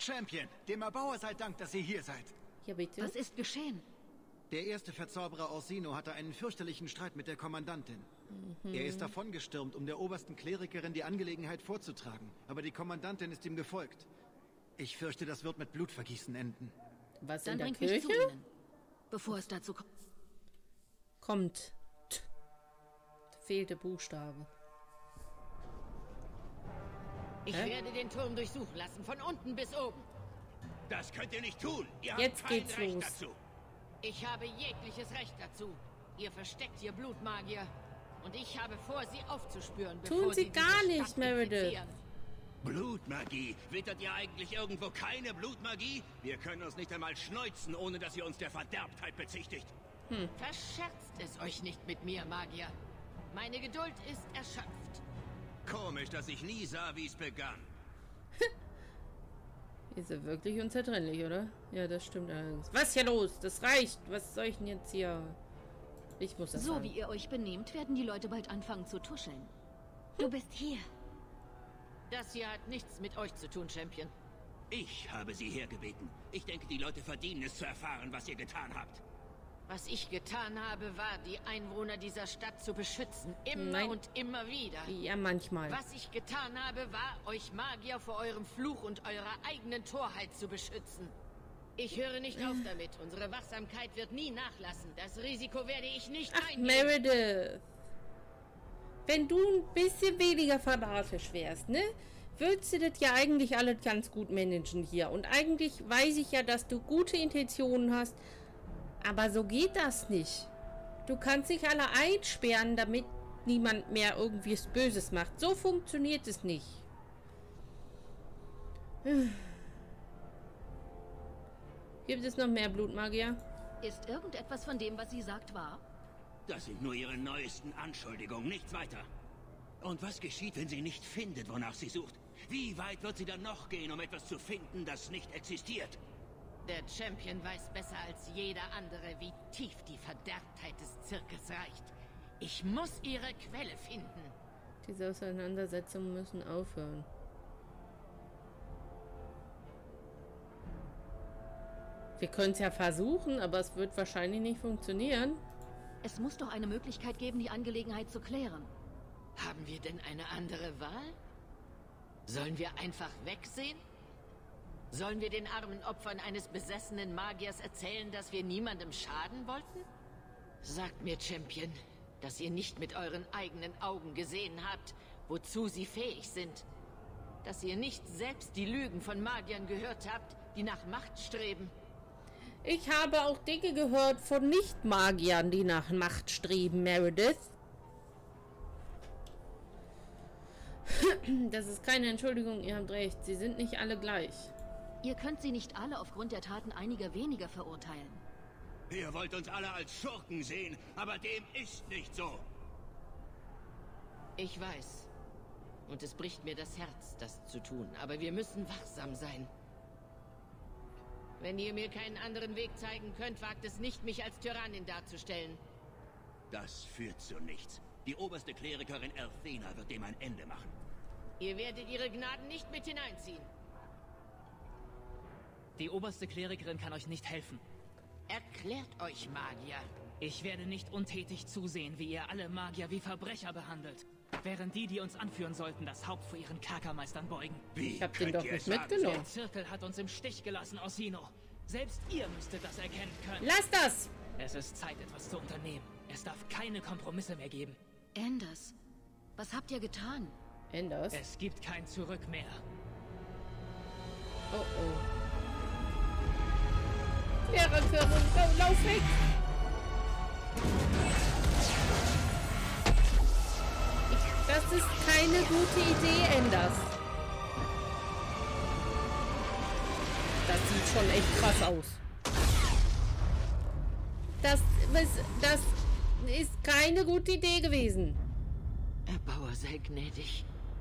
Champion, dem Erbauer sei Dank, dass ihr hier seid. Ja, bitte. Was ist geschehen? Der erste Verzauberer Orsino hatte einen fürchterlichen Streit mit der Kommandantin. Er ist davongestürmt, um der obersten Klerikerin die Angelegenheit vorzutragen. Aber die Kommandantin ist ihm gefolgt. Ich fürchte, das wird mit Blutvergießen enden. Was Dann in der bringt mich Kirche? zu ihnen, bevor es dazu kommt. Kommt. Fehlte Buchstabe. Ich werde den Turm durchsuchen lassen, von unten bis oben. Das könnt ihr nicht tun. Ihr Jetzt habt kein geht's Recht los. dazu. Ich habe jegliches Recht dazu. Ihr versteckt hier Blutmagier. Und ich habe vor, sie aufzuspüren, bevor Tun sie diese gar Stadt nicht, Meredith. infizieren. Blutmagie. Wittert ihr eigentlich irgendwo keine Blutmagie? Wir können uns nicht einmal schneuzen, ohne dass ihr uns der Verderbtheit bezichtigt. Verscherzt es euch nicht mit mir, Magier. Meine Geduld ist erschöpft. Komisch, dass ich nie sah, wie es begann. Ist er wirklich unzertrennlich, oder? Ja, das stimmt allerdings. Was ist hier los? Das reicht. Was soll ich denn jetzt hier? Ich muss das So sagen. wie ihr euch benehmt, werden die Leute bald anfangen zu tuscheln. Du bist hier. Das hier hat nichts mit euch zu tun, Champion. Ich habe sie hergebeten. Ich denke, die Leute verdienen es zu erfahren, was ihr getan habt. Was ich getan habe, war, die Einwohner dieser Stadt zu beschützen. Immer Nein. und immer wieder. Ja, manchmal. Was ich getan habe, war, euch Magier vor eurem Fluch und eurer eigenen Torheit zu beschützen. Ich höre nicht auf damit. Unsere Wachsamkeit wird nie nachlassen. Das Risiko werde ich nicht Ach, eingehen. Meredith. Wenn du ein bisschen weniger fanatisch wärst, ne? Würdest du das ja eigentlich alles ganz gut managen hier. Und eigentlich weiß ich ja, dass du gute Intentionen hast. Aber so geht das nicht. Du kannst dich alle einsperren, damit niemand mehr irgendwie was Böses macht. So funktioniert es nicht. Gibt es noch mehr Blutmagier? Ist irgendetwas von dem, was sie sagt, wahr? Das sind nur ihre neuesten Anschuldigungen, nichts weiter. Und was geschieht, wenn sie nicht findet, wonach sie sucht? Wie weit wird sie dann noch gehen, um etwas zu finden, das nicht existiert? Der Champion weiß besser als jeder andere, wie tief die Verderbtheit des Zirkels reicht. Ich muss ihre Quelle finden. Diese Auseinandersetzungen müssen aufhören. Wir können es ja versuchen, aber es wird wahrscheinlich nicht funktionieren. Es muss doch eine Möglichkeit geben, die Angelegenheit zu klären. Haben wir denn eine andere Wahl? Sollen wir einfach wegsehen? Sollen wir den armen Opfern eines besessenen Magiers erzählen, dass wir niemandem schaden wollten? Sagt mir, Champion, dass ihr nicht mit euren eigenen Augen gesehen habt, wozu sie fähig sind. Dass ihr nicht selbst die Lügen von Magiern gehört habt, die nach Macht streben. Ich habe auch Dinge gehört von Nicht-Magiern, die nach Macht streben, Meredith. Das ist keine Entschuldigung, ihr habt recht. Sie sind nicht alle gleich. Ihr könnt sie nicht alle aufgrund der Taten einiger weniger verurteilen. Ihr wollt uns alle als Schurken sehen, aber dem ist nicht so. Ich weiß. Und es bricht mir das Herz, das zu tun. Aber wir müssen wachsam sein. Wenn ihr mir keinen anderen Weg zeigen könnt, wagt es nicht, mich als Tyrannin darzustellen. Das führt zu nichts. Die oberste Klerikerin Elthena wird dem ein Ende machen. Ihr werdet ihre Gnaden nicht mit hineinziehen. Die oberste Klerikerin kann euch nicht helfen. Erklärt euch, Magier. Ich werde nicht untätig zusehen, wie ihr alle Magier wie Verbrecher behandelt. Während die uns anführen sollten, das Haupt vor ihren Kerkermeistern beugen. Wie Ich hab den könnt doch ihr nicht es wagen? mitgenommen. Der Zirkel hat uns im Stich gelassen, Orsino. Selbst ihr müsstet das erkennen können. Lass das! Es ist Zeit, etwas zu unternehmen. Es darf keine Kompromisse mehr geben. Anders, was habt ihr getan? Anders? Es gibt kein Zurück mehr. Oh oh. Klerikerin, lauf weg! Das ist keine gute Idee, Anders. Das sieht schon echt krass aus. Das ist keine gute Idee gewesen. Erbauer sei gnädig.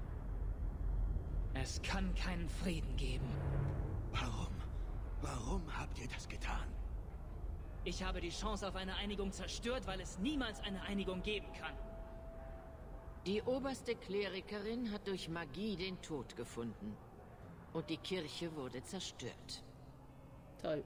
Es kann keinen Frieden geben. Warum? Warum habt ihr das getan? Ich habe die Chance auf eine Einigung zerstört, weil es niemals eine Einigung geben kann. Die oberste Klerikerin hat durch Magie den Tod gefunden. Und die Kirche wurde zerstört. Toll.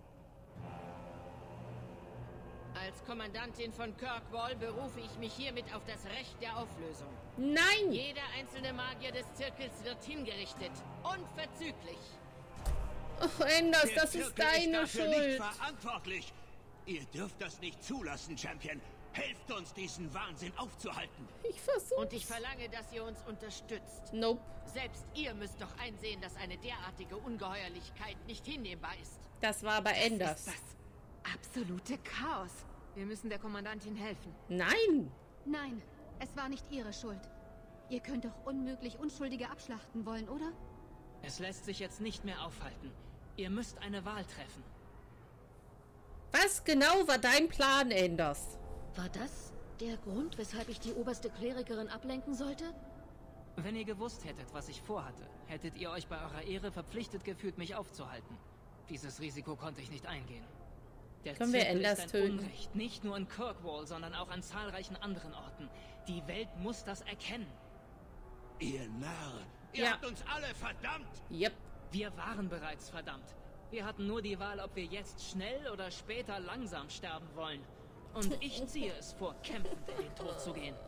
Als Kommandantin von Kirkwall berufe ich mich hiermit auf das Recht der Auflösung. Nein! Jeder einzelne Magier des Zirkels wird hingerichtet. Unverzüglich. Oh, Enders, Der das ist Zirkel deine dafür nicht Schuld. verantwortlich. Ihr dürft das nicht zulassen, Champion. Helft uns, diesen Wahnsinn aufzuhalten. Ich versuch's. Und ich verlange, dass ihr uns unterstützt. Nope. Selbst ihr müsst doch einsehen, dass eine derartige Ungeheuerlichkeit nicht hinnehmbar ist. Das war aber Enders. Das absolute Chaos. Wir müssen der Kommandantin helfen. Nein! Nein, es war nicht ihre Schuld. Ihr könnt doch unmöglich Unschuldige abschlachten wollen, oder? Es lässt sich jetzt nicht mehr aufhalten. Ihr müsst eine Wahl treffen. Was genau war dein Plan, Enders? War das der Grund, weshalb ich die oberste Klerikerin ablenken sollte? Wenn ihr gewusst hättet, was ich vorhatte, hättet ihr euch bei eurer Ehre verpflichtet gefühlt, mich aufzuhalten. Dieses Risiko konnte ich nicht eingehen. Der Können wir Zirkel Enders ist ein töten? Unrecht, nicht nur in Kirkwall, sondern auch an zahlreichen anderen Orten. Die Welt muss das erkennen. Ihr Narr, ihr Ja. habt uns alle verdammt. Yep. Wir waren bereits verdammt. Wir hatten nur die Wahl, ob wir jetzt schnell oder später langsam sterben wollen. Und ich ziehe es vor, kämpfend in den Tod zu gehen.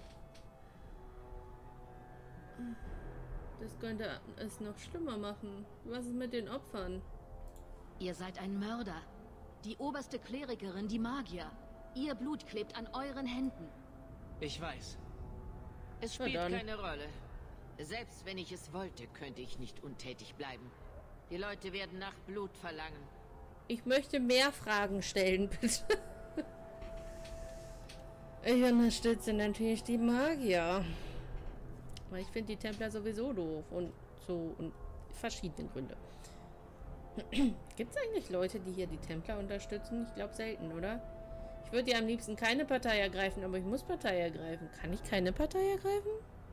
Das könnte es noch schlimmer machen. Was ist mit den Opfern? Ihr seid ein Mörder. Die oberste Klerikerin, die Magier. Ihr Blut klebt an euren Händen. Ich weiß. Es spielt dann. keine Rolle. Selbst wenn ich es wollte, könnte ich nicht untätig bleiben. Die Leute werden nach Blut verlangen. Ich möchte mehr Fragen stellen, bitte. Ich unterstütze natürlich die Magier. Aber ich finde die Templer sowieso doof. Und so. Und verschiedene Gründe. Gibt es eigentlich Leute, die hier die Templer unterstützen? Ich glaube selten, oder? Ich würde ja am liebsten keine Partei ergreifen, aber ich muss Partei ergreifen. Kann ich keine Partei ergreifen?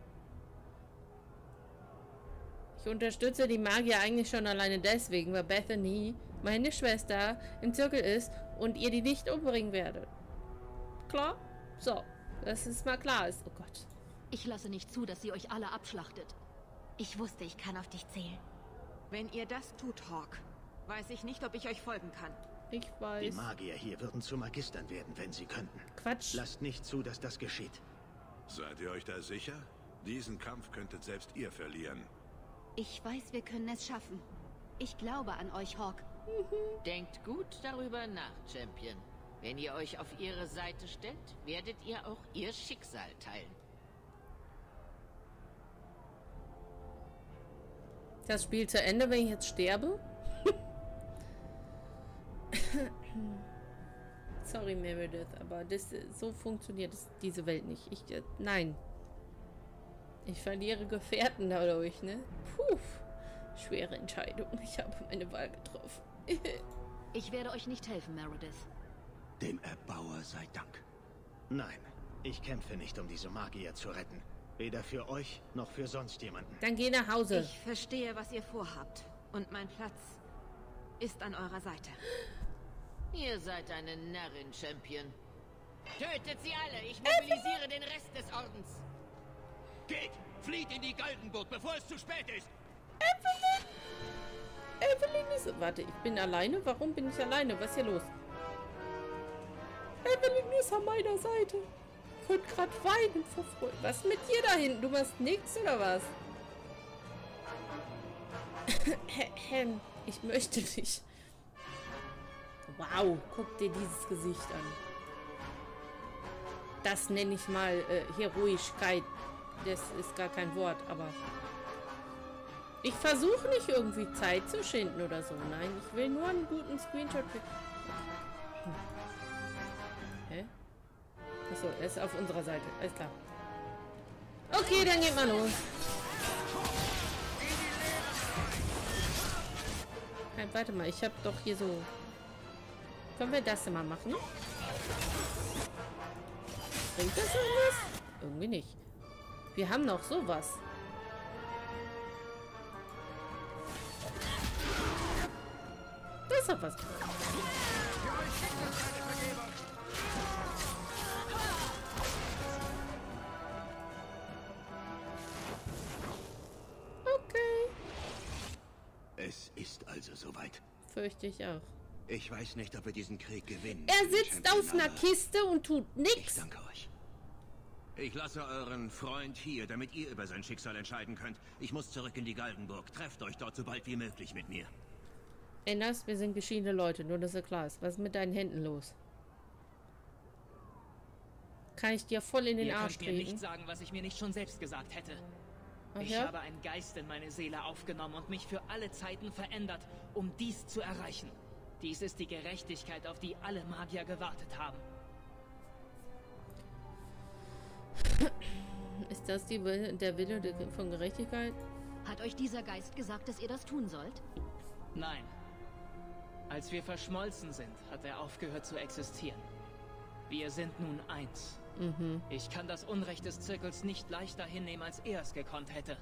Ich unterstütze die Magier eigentlich schon alleine deswegen, weil Bethany, meine Schwester, im Zirkel ist und ihr die nicht umbringen werdet. Klar? So, dass es mal klar ist. Oh Gott. Ich lasse nicht zu, dass sie euch alle abschlachtet. Ich wusste, ich kann auf dich zählen. Wenn ihr das tut, Hawk, weiß ich nicht, ob ich euch folgen kann. Ich Die weiß. Magier hier würden zu Magistern werden, wenn sie könnten. Quatsch. Lasst nicht zu, dass das geschieht. Seid ihr euch da sicher? Diesen Kampf könntet selbst ihr verlieren. Ich weiß, wir können es schaffen. Ich glaube an euch, Hawk. Denkt gut darüber nach, Champion. Wenn ihr euch auf ihre Seite stellt, werdet ihr auch ihr Schicksal teilen. Das Spiel zu Ende, wenn ich jetzt sterbe? Sorry, Meredith, aber so funktioniert diese Welt nicht. Nein. Ich verliere Gefährten dadurch, ne? Puh. Schwere Entscheidung. Ich habe meine Wahl getroffen. Ich werde euch nicht helfen, Meredith. Dem Erbauer sei Dank. Nein, ich kämpfe nicht, um diese Magier zu retten. Weder für euch, noch für sonst jemanden. Dann geh nach Hause. Ich verstehe, was ihr vorhabt. Und mein Platz ist an eurer Seite. Ihr seid eine Närrin, Champion. Tötet sie alle! Ich mobilisiere den Rest des Ordens. Geht, flieht in die Galgenburg, bevor es zu spät ist. Evelyn ist... Warte, ich bin alleine? Warum bin ich alleine? Was ist hier los? Evelyn ist an meiner Seite. Ich könnte gerade weinen vor Freude. Was ist mit dir da hinten? Du machst nichts oder was? Ich möchte nicht. Wow, guck dir dieses Gesicht an. Das nenne ich mal Heroischkeit. Das ist gar kein Wort, aber... Ich versuche nicht irgendwie Zeit zu schinden oder so. Nein, ich will nur einen guten Screenshot. Hä? Achso, er ist auf unserer Seite. Alles klar. Okay, dann geht mal los. Hey, warte mal, ich habe doch hier so... Können wir das mal machen? Bringt das irgendwas? Irgendwie nicht. Wir haben noch sowas. Das hat was gebracht. Okay. Fürchte ich auch. Ich weiß nicht, ob wir diesen Krieg gewinnen. Er sitzt auf einer Kiste und tut Ich nichts. danke euch. Ich lasse euren Freund hier, damit ihr über sein Schicksal entscheiden könnt. Ich muss zurück in die Galgenburg. Trefft euch dort so bald wie möglich mit mir. Erinnerst, wir sind geschiedene Leute, nur dass er klar ist. Was ist mit deinen Händen los? Kann ich dir voll in den Arsch treten? Ihr könnt mir treten? nicht sagen, was ich mir nicht schon selbst gesagt hätte. Ach Ich ja? habe einen Geist in meine Seele aufgenommen und mich für alle Zeiten verändert, um dies zu erreichen. Dies ist die Gerechtigkeit, auf die alle Magier gewartet haben. Ist das der Wille von Gerechtigkeit? Hat euch dieser Geist gesagt, dass ihr das tun sollt? Nein. Als wir verschmolzen sind, hat er aufgehört zu existieren. Wir sind nun eins. Ich kann das Unrecht des Zirkels nicht leichter hinnehmen, als er es gekonnt hätte.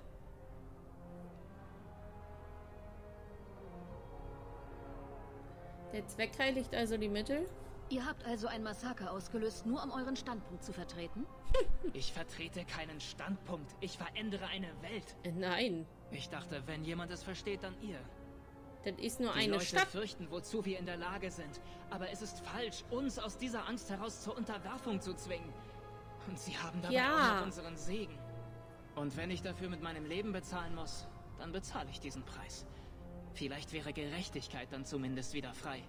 Der Zweck heiligt also die Mittel? Ihr habt also ein Massaker ausgelöst, nur um euren Standpunkt zu vertreten? Ich vertrete keinen Standpunkt. Ich verändere eine Welt. Nein, Ich dachte, wenn jemand es versteht, dann ihr. das ist nur Die eine Leute Stadt. fürchten, wozu wir in der Lage sind. Aber es ist falsch, uns aus dieser Angst heraus zur Unterwerfung zu zwingen. Und sie haben dabei Ja. auch noch unseren Segen. Und wenn ich dafür mit meinem Leben bezahlen muss, dann bezahle ich diesen Preis. Vielleicht wäre Gerechtigkeit dann zumindest wieder frei.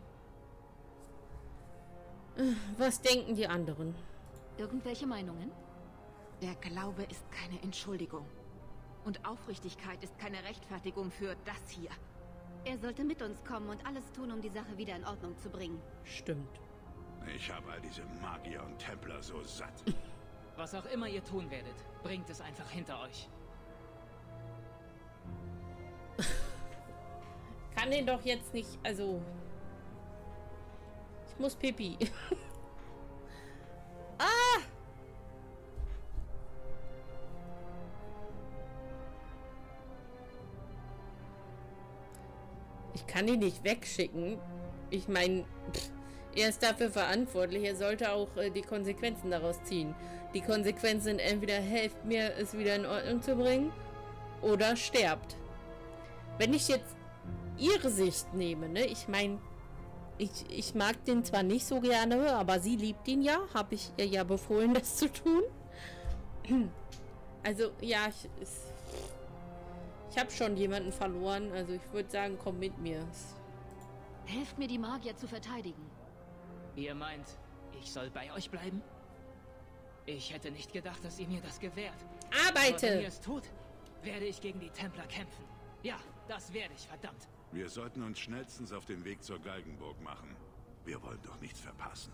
Was denken die anderen? Irgendwelche Meinungen? Der Glaube ist keine Entschuldigung. Und Aufrichtigkeit ist keine Rechtfertigung für das hier. Er sollte mit uns kommen und alles tun, um die Sache wieder in Ordnung zu bringen. Stimmt. Ich habe all diese Magier und Templer so satt. Was auch immer ihr tun werdet, bringt es einfach hinter euch. Kann den doch jetzt nicht, also... Ich muss pipi. Ah! Ich kann ihn nicht wegschicken. Ich meine, er ist dafür verantwortlich. Er sollte auch die Konsequenzen daraus ziehen. Die Konsequenzen sind entweder helft mir, es wieder in Ordnung zu bringen, oder sterbt. Wenn ich jetzt ihre Sicht nehme, ne? Ich meine, ich mag den zwar nicht so gerne, aber sie liebt ihn ja. Habe ich ihr ja befohlen, das zu tun. Also, ja, ich habe schon jemanden verloren. Also, ich würde sagen, komm mit mir. Helft mir, die Magier zu verteidigen. Ihr meint, ich soll bei euch bleiben? Ich hätte nicht gedacht, dass ihr mir das gewährt. Aber wenn Arbeite! ihr es tut, werde ich gegen die Templer kämpfen. Ja, das werde ich, verdammt. Wir sollten uns schnellstens auf den Weg zur Galgenburg machen. Wir wollen doch nichts verpassen.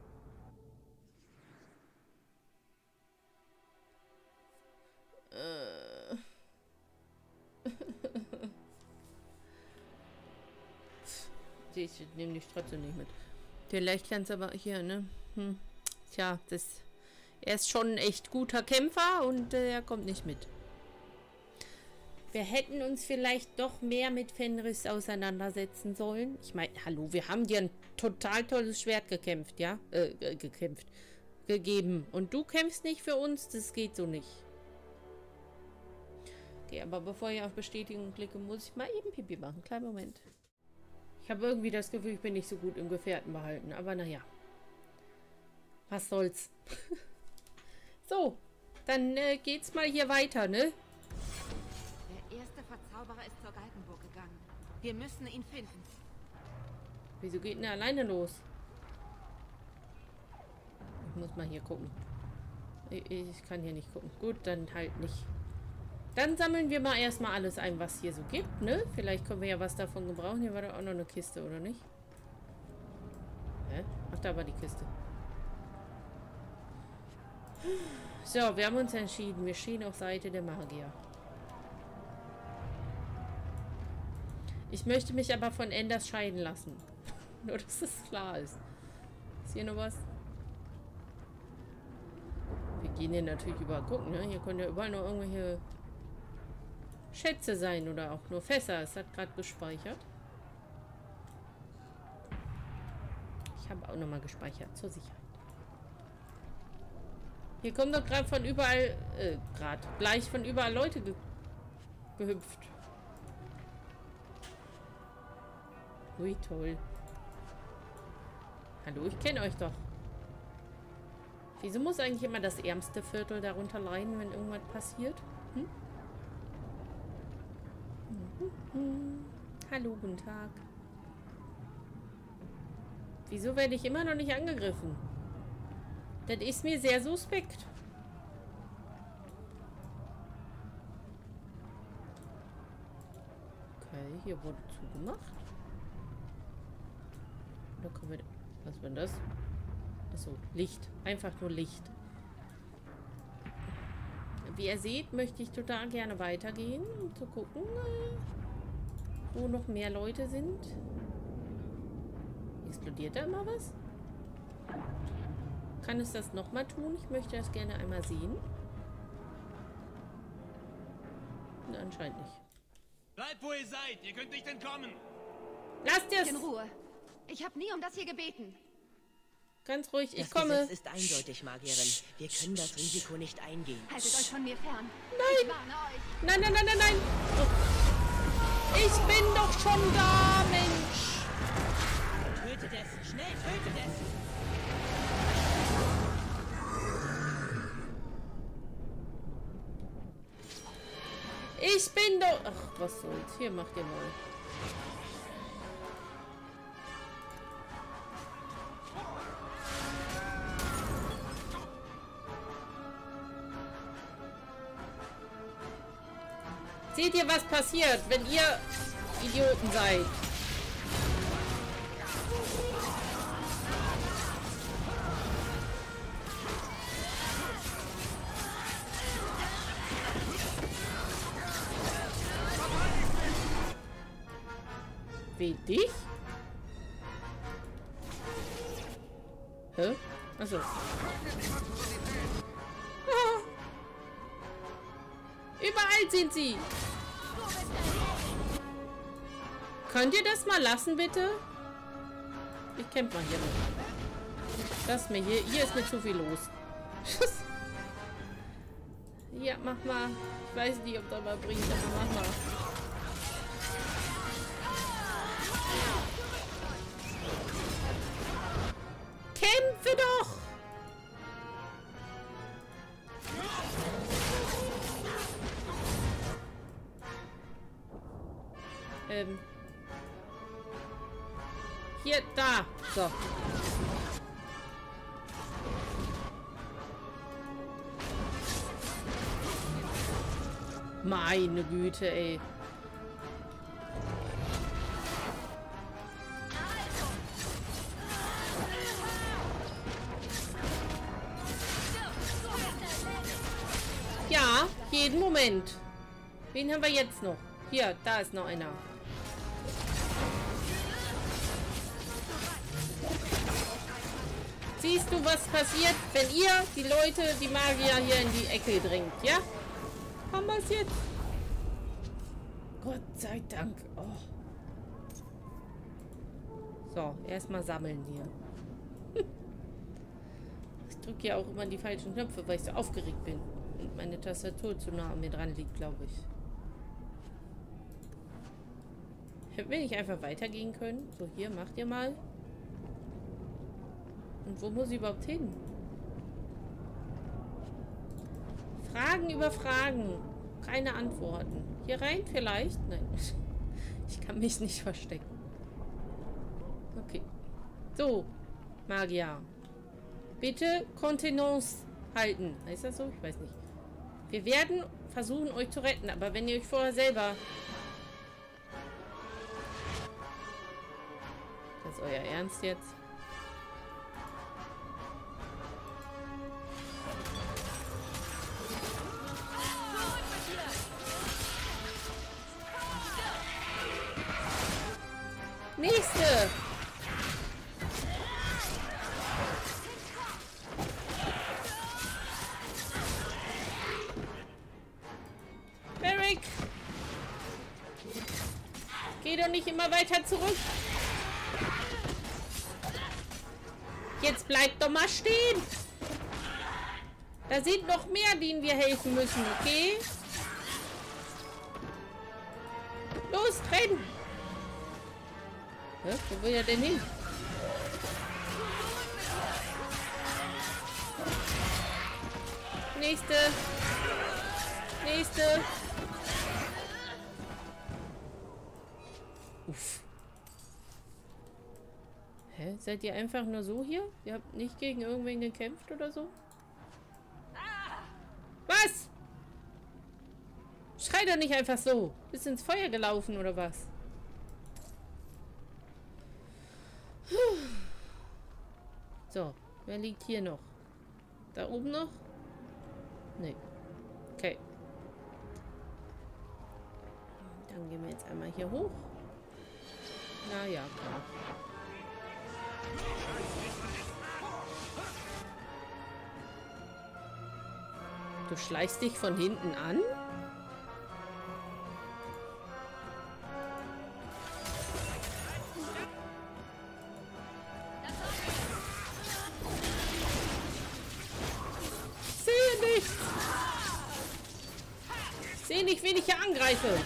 Ich nehme dich trotzdem nicht mit. Vielleicht kannst du aber hier, ne? Tja, er ist schon ein echt guter Kämpfer und er kommt nicht mit. Wir hätten uns vielleicht doch mehr mit Fenris auseinandersetzen sollen. Ich meine, hallo, wir haben dir ein total tolles Schwert gekämpft, ja? Gegeben. Und du kämpfst nicht für uns? Das geht so nicht. Okay, aber bevor ich auf Bestätigung klicke, muss ich mal eben Pipi machen. Kleinen Moment. Ich habe irgendwie das Gefühl, ich bin nicht so gut im Gefährten behalten. Aber naja. Was soll's. So, dann geht's mal hier weiter, ne? Der erste Verzauberer ist zur Galgenburg gegangen. Wir müssen ihn finden. Wieso geht denn er alleine los? Ich muss mal hier gucken. Ich kann hier nicht gucken. Gut, dann halt nicht. Dann sammeln wir mal erstmal alles ein, was hier so gibt, ne? Vielleicht können wir ja was davon gebrauchen. Hier war doch auch noch eine Kiste, oder nicht? Hä? Ach, da war die Kiste. So, wir haben uns entschieden. Wir stehen auf Seite der Magier. Ich möchte mich aber von Enders scheiden lassen. Nur, dass das klar ist. Ist hier noch was? Wir gehen hier natürlich überall gucken, ne? Hier können ja überall noch irgendwelche Schätze sein oder auch nur Fässer. Es hat gerade gespeichert. Ich habe auch nochmal gespeichert, zur Sicherheit. Hier kommen doch gerade von überall, gleich von überall Leute gehüpft. Ui, toll. Hallo, ich kenne euch doch. Wieso muss eigentlich immer das ärmste Viertel darunter leiden, wenn irgendwas passiert? Hm? Hallo, guten Tag. Wieso werde ich immer noch nicht angegriffen? Das ist mir sehr suspekt. Okay, hier wurde zugemacht. Da können wir... Was war das? Achso, Licht. Einfach nur Licht. Wie ihr seht, möchte ich total gerne weitergehen, um zu gucken, wo noch mehr Leute sind. Explodiert da immer was? Kann es das nochmal tun? Ich möchte das gerne einmal sehen. Na, anscheinend nicht. Bleibt, wo ihr seid! Ihr könnt nicht entkommen! Lasst es! In Ruhe. Ich habe nie um das hier gebeten. Ganz ruhig, ich Das komme. Gesetz ist eindeutig, Magierin. Wir können das Risiko nicht eingehen. Haltet euch von mir fern. Nein! Ich warne euch. Nein, nein, nein, nein, nein! Oh. Ich bin doch schon da, Mensch! Tötet es! Schnell, tötet es! Ich bin doch... Ach, was soll's. Hier, macht ihr mal. Seht ihr, was passiert, wenn ihr Idioten seid? Wie dich? Hä? Achso. Ah. Überall sind sie. Könnt ihr das mal lassen, bitte? Ich kämpfe mal hier noch. Lass mir hier. Hier ist mir zu viel los. Ja, mach mal. Ich weiß nicht, ob das mal bringt, aber mach mal. Kämpfe doch! Hier, da. So. Meine Güte, ey. Ja, jeden Moment. Wen haben wir jetzt noch? Hier, da ist noch einer. Siehst du, was passiert, wenn ihr die Leute, die Magier hier in die Ecke drängt, ja? Haben wir es jetzt? Gott sei Dank. Oh. So, erstmal sammeln hier. Ich drücke ja auch immer die falschen Knöpfe, weil ich so aufgeregt bin. Und meine Tastatur zu nah an mir dran liegt, glaube ich. Hätten wir nicht einfach weitergehen können? So, hier, macht ihr mal. Und wo muss ich überhaupt hin? Fragen über Fragen. Keine Antworten. Hier rein vielleicht? Nein. Ich kann mich nicht verstecken. Okay. So, Magier. Bitte Kontenance halten. Heißt das so? Ich weiß nicht. Wir werden versuchen, euch zu retten. Aber wenn ihr euch vorher selber... Das ist euer Ernst jetzt? Nächste! Merrick! Geh doch nicht immer weiter zurück! Jetzt bleibt doch mal stehen! Da sind noch mehr, denen wir helfen müssen, okay? Los, renn! Hä? Wo will er denn hin? Nächste. Nächste. Uff. Hä? Seid ihr einfach nur so hier? Ihr habt nicht gegen irgendwen gekämpft oder so? Was? Schrei doch nicht einfach so. Bist ins Feuer gelaufen oder was? So, wer liegt hier noch? Da oben noch? Nee. Okay. Dann gehen wir jetzt einmal hier hoch. Na ja, klar. Du schleichst dich von hinten an? Ich sehe nicht, wen ich hier angreife.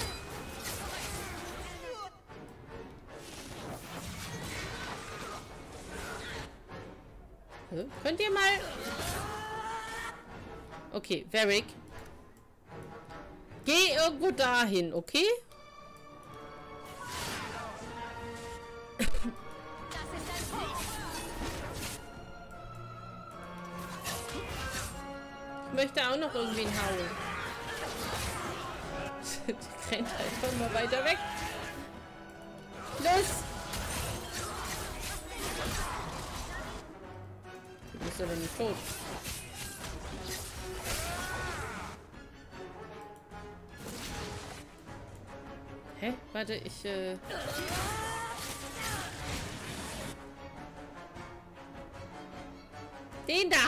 Könnt ihr mal... Okay, Varric. Geh irgendwo dahin, okay? Ich möchte auch noch irgendwen hauen. Die rennt einfach mal weiter weg. Los! Du bist aber nicht tot. Hä? Warte, ich, Den da!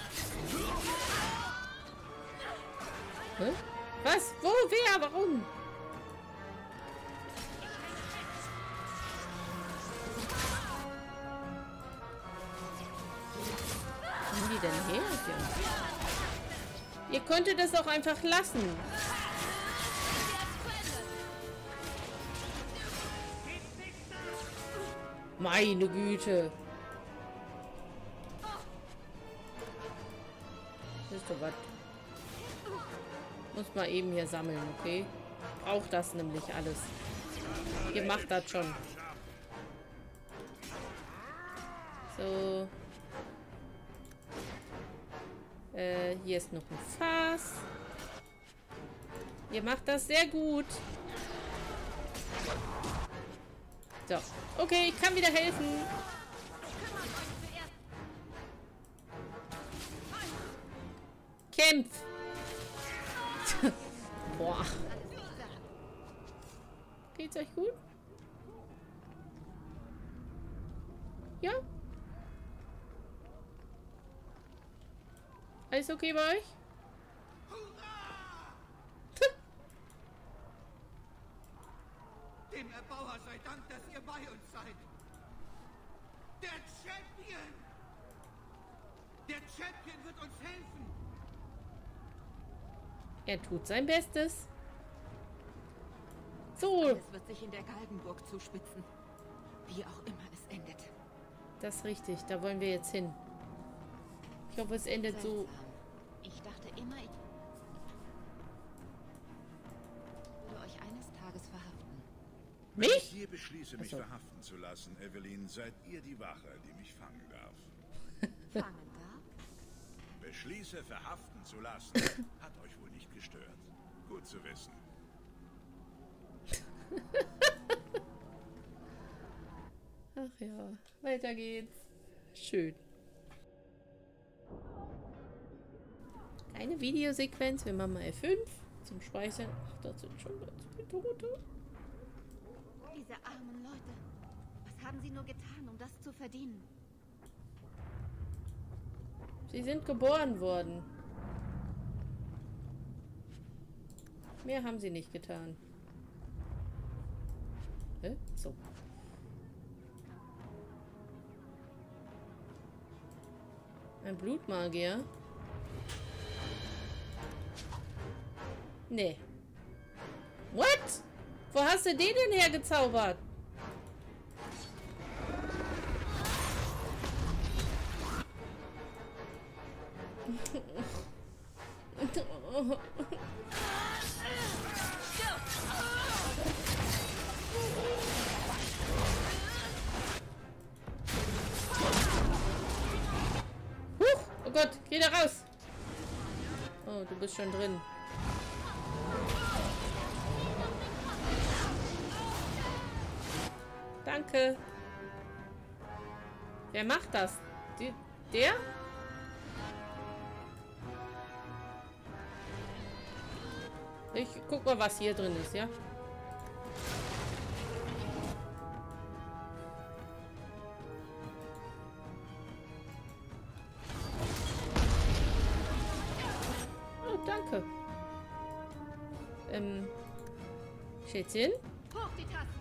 Hä? Was? Wo? Wer? Warum? Wo sind die denn her? Ihr könntet das auch einfach lassen. Meine Güte. Wisst ihr was? Muss mal eben hier sammeln, okay? Braucht das nämlich alles. Ihr macht das schon. So. Hier ist noch ein Fass. Ihr macht das sehr gut. So. Okay, ich kann wieder helfen. Kämpf! Boah. Geht's euch gut? Ja? Alles okay bei euch? Dem Erbauer sei Dank, dass ihr bei uns seid. Der Champion! Der Champion wird uns helfen! Er tut sein Bestes. So. Alles wird sich in der Galgenburg zuspitzen. Wie auch immer es endet. Das ist richtig. Da wollen wir jetzt hin. Ich hoffe, es endet so. Ich dachte immer, ich würde euch eines Tages verhaften. Wenn ich hier beschließe, mich verhaften zu lassen, Evelyn, seid ihr die Wache, die mich fangen darf. Fangen darf? Beschließe, verhaften zu lassen, hat euch wohl nicht gestört. Gut zu wissen. Ach ja, weiter geht's. Schön. Eine Videosequenz, wir machen mal F5 zum Speichern. Ach, das sind schon ganz viele Tote. Diese armen Leute. Was haben sie nur getan, um das zu verdienen? Sie sind geboren worden. Mehr haben sie nicht getan. Hä? So. Ein Blutmagier? Nee. What? Wo hast du den denn hergezaubert? Oh Gott, geh da raus. Oh, du bist schon drin. Danke. Wer macht das? Der? Ich guck mal, was hier drin ist, ja? Oh, danke. Schätzchen? Hoch die Tasten.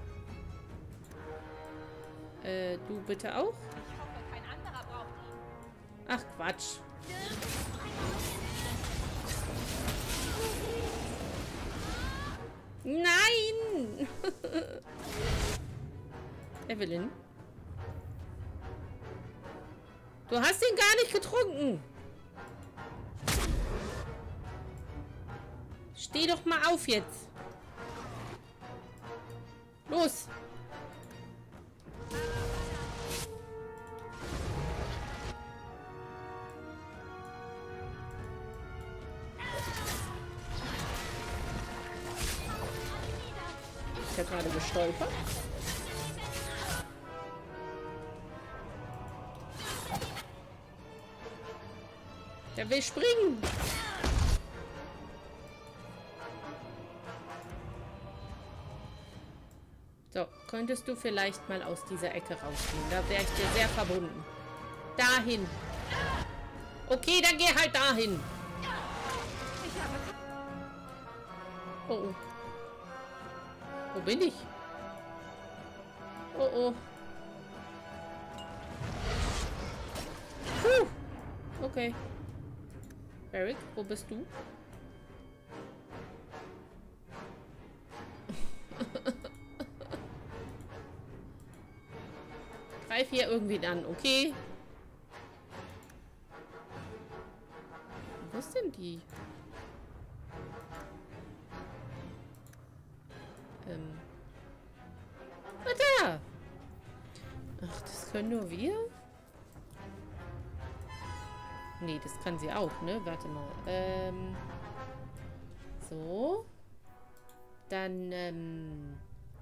Du bitte auch? Ich hoffe, kein anderer braucht ihn. Ach, Quatsch. Nein! Evelyn? Du hast ihn gar nicht getrunken. Steh doch mal auf jetzt. Los! Ich habe gerade gestolpert. Der will springen. So, könntest du vielleicht mal aus dieser Ecke rausgehen? Da wäre ich dir sehr verbunden. Dahin. Okay, dann geh halt dahin. Oh, oh. Wo bin ich? Oh, oh. Puh. Okay. Barrick, wo bist du? Greif hier irgendwie an, okay? Wo ist denn die? Da! Ach, das können nur wir? Nee, das kann sie auch, ne? Warte mal. So. Dann,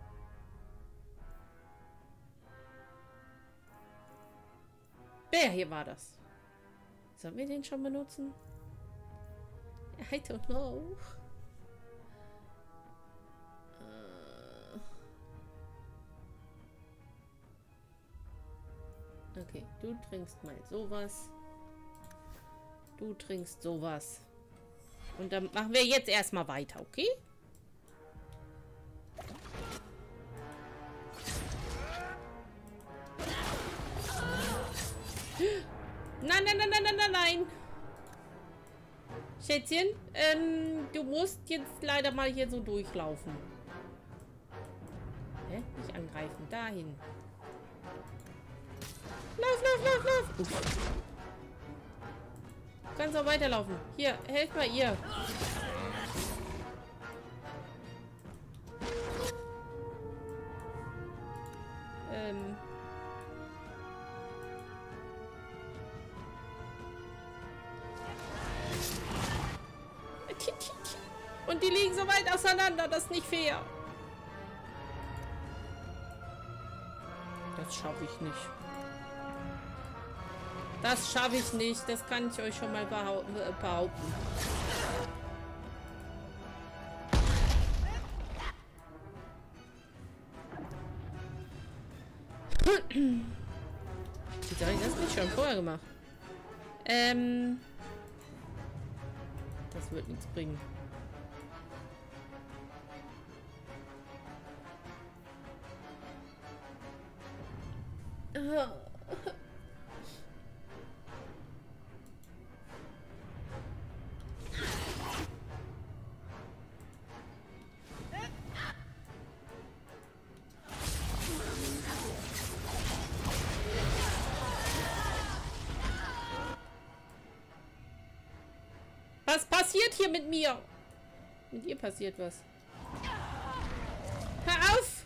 Wer hier war das? Sollen wir den schon benutzen? I don't know. Okay, du trinkst mal sowas. Du trinkst sowas. Und dann machen wir jetzt erstmal weiter, okay? Nein, nein, nein, nein, nein, nein, nein. Schätzchen, du musst jetzt leider mal hier so durchlaufen. Hä? Nicht angreifen. Dahin. Lauf, lauf, lauf, lauf. Uff. Du kannst auch weiterlaufen. Hier, helft mal ihr. Und die liegen so weit auseinander, das ist nicht fair. Das schaffe ich nicht. Das schaffe ich nicht. Das kann ich euch schon mal behaupten. Wieso habe ich das nicht schon vorher gemacht? Das wird nichts bringen. passiert hier mit mir? Mit ihr passiert was. Hör auf!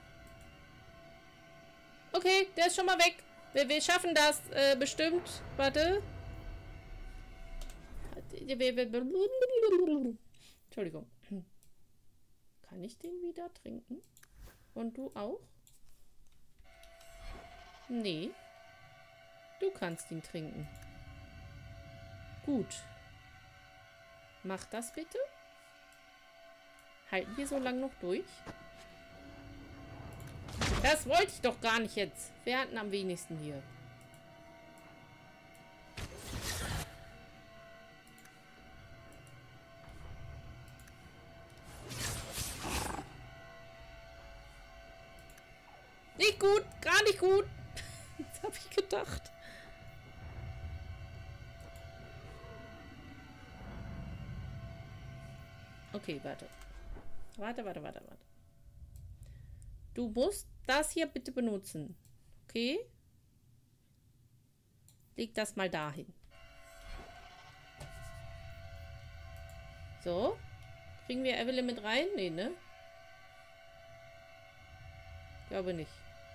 Okay, der ist schon mal weg. Wir schaffen das bestimmt. Warte. Entschuldigung. Kann ich den wieder trinken? Und du auch? Nee. Du kannst ihn trinken. Gut. Mach das bitte. Halten wir so lange noch durch? Das wollte ich doch gar nicht jetzt. Wer hat denn am wenigsten hier? Nicht gut, gar nicht gut. Das habe ich gedacht. Okay, warte. Warte. Du musst das hier bitte benutzen. Okay? Leg das mal dahin. So. Kriegen wir Evelyn mit rein? Nee, ne? Glaube nicht.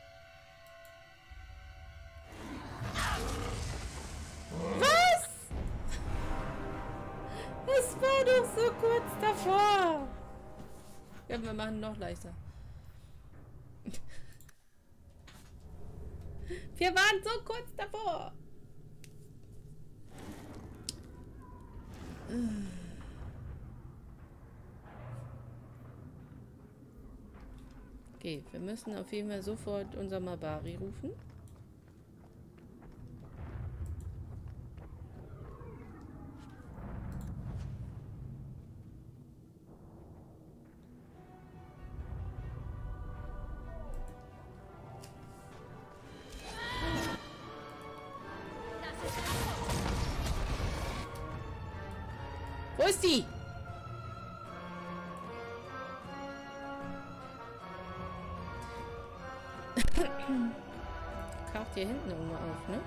Was? Es war doch so kurz davor. Ja, wir machen noch leichter. Wir waren so kurz davor. Okay, wir müssen auf jeden Fall sofort unser Mabari rufen. Wo ist die? Kauft hier hinten irgendwo auf, ne?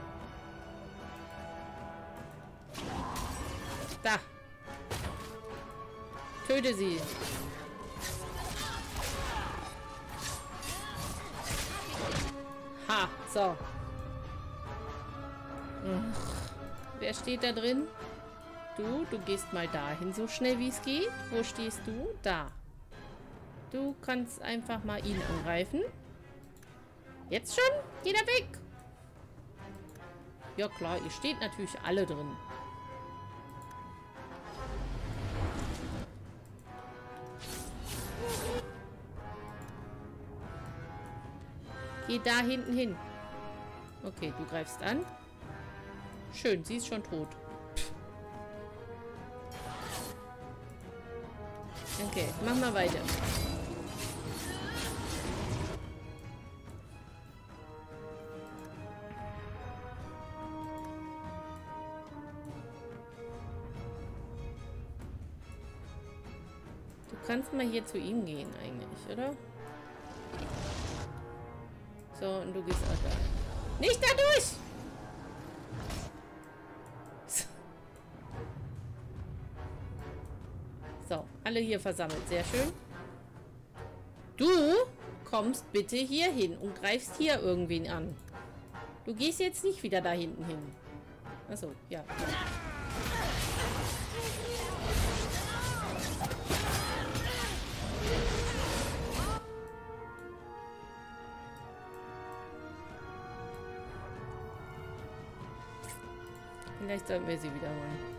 Da. Töte sie. Ha, so. Wer steht da drin? Du gehst mal dahin, so schnell wie es geht. Wo stehst du? Da. Du kannst einfach mal ihn angreifen. Jetzt schon? Geht er weg? Ja klar, ihr steht natürlich alle drin. Geh da hinten hin. Okay, du greifst an. Schön, sie ist schon tot. Okay, mach mal weiter. Du kannst mal hier zu ihm gehen eigentlich, oder? So, und du gehst auch da. Nicht da durch! So, alle hier versammelt. Sehr schön. Du kommst bitte hier hin und greifst hier irgendwen an. Du gehst jetzt nicht wieder da hinten hin. Achso, ja. Vielleicht sollten wir sie wiederholen.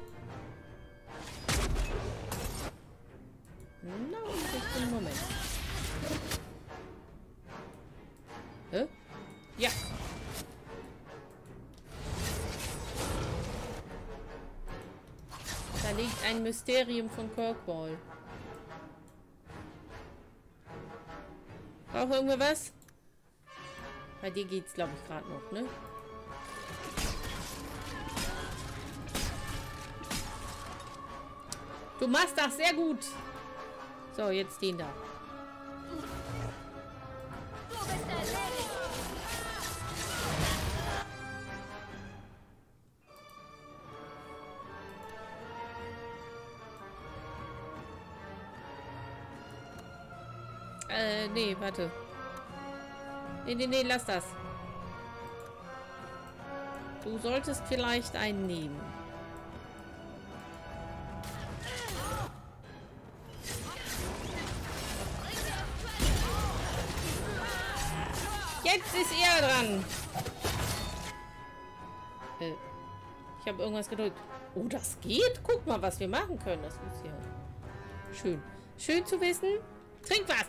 No, Moment. Hä? Ja. Da liegt ein Mysterium von Kirkwall. Braucht irgendwer was? Bei dir geht's, glaube ich, gerade noch, ne? Du machst das sehr gut. So, jetzt den da. Nee, warte. Nee, lass das. Du solltest vielleicht einen nehmen. Jetzt ist er dran. Ich habe irgendwas gedrückt. Oh, das geht? Guck mal, was wir machen können. Das ist ja schön. Schön zu wissen. Trink was.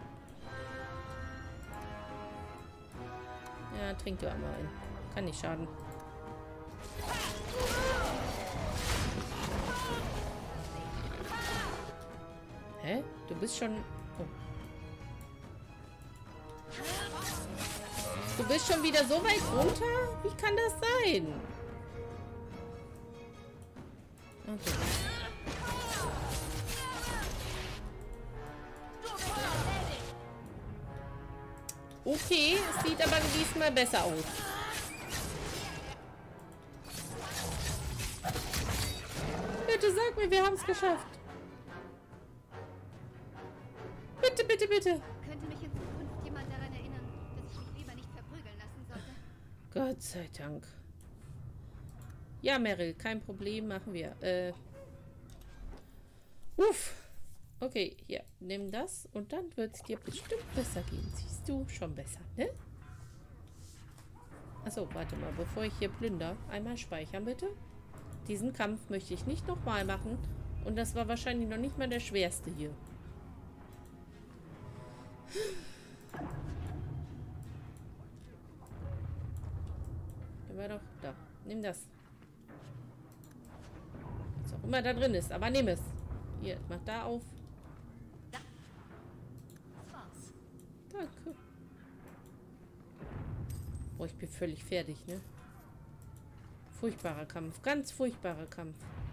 Ja, trink du einmal ein. Kann nicht schaden. Hä? Du bist schon... Oh. Du bist schon wieder so weit runter? Wie kann das sein? Okay. Okay, es sieht aber diesmal besser aus. Bitte sag mir, wir haben es geschafft. Bitte, bitte, bitte. Könnte mich in Zukunft jemand daran erinnern, dass ich mich lieber nicht verprügeln lassen sollte? Gott sei Dank. Ja, Meryl, kein Problem, machen wir. Okay, hier, nimm das und dann wird es dir bestimmt besser gehen. Siehst du, schon besser, ne? Achso, warte mal, bevor ich hier plünder, einmal speichern bitte. Diesen Kampf möchte ich nicht nochmal machen und das war wahrscheinlich noch nicht mal der schwerste hier. Der war doch da. Nimm das. Was auch immer da drin ist, aber nimm es. Hier, mach da auf. Danke. Oh, ich bin völlig fertig, ne? Furchtbarer Kampf. Ganz furchtbarer Kampf.